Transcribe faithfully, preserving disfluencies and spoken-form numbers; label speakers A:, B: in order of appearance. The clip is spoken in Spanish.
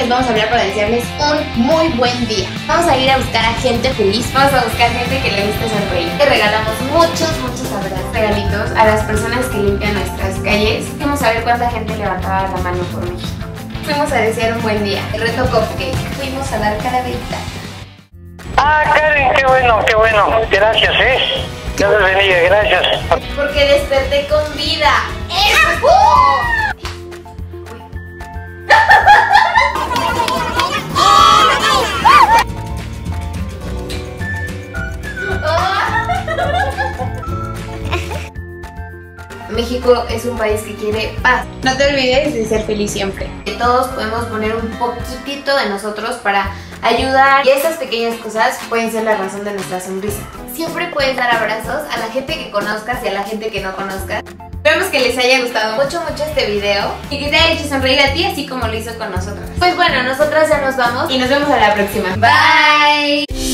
A: les vamos a hablar para desearles un muy buen día. Vamos a ir a buscar a gente feliz, vamos a buscar gente que le guste sonreír. Le regalamos muchos, muchos abrazos, regalitos a las personas que limpian nuestras calles. Vamos a ver cuánta gente levantaba la mano por México. Fuimos a desear un buen día. El reto Cupcake. Fuimos a dar calaverita.
B: Ah, Karen, qué bueno, qué bueno. Gracias, ¿eh? Dios les bendiga, gracias.
A: Porque desperté con vida. ¡Eso! México es un país que quiere paz. No te olvides de ser feliz siempre. Que todos podemos poner un poquitito de nosotros para ayudar, y esas pequeñas cosas pueden ser la razón de nuestra sonrisa. Siempre puedes dar abrazos a la gente que conozcas y a la gente que no conozcas. Esperamos que les haya gustado mucho mucho este video y que te haya hecho sonreír a ti así como lo hizo con nosotros. Pues bueno, nosotras ya nos vamos y nos vemos a la próxima. Bye.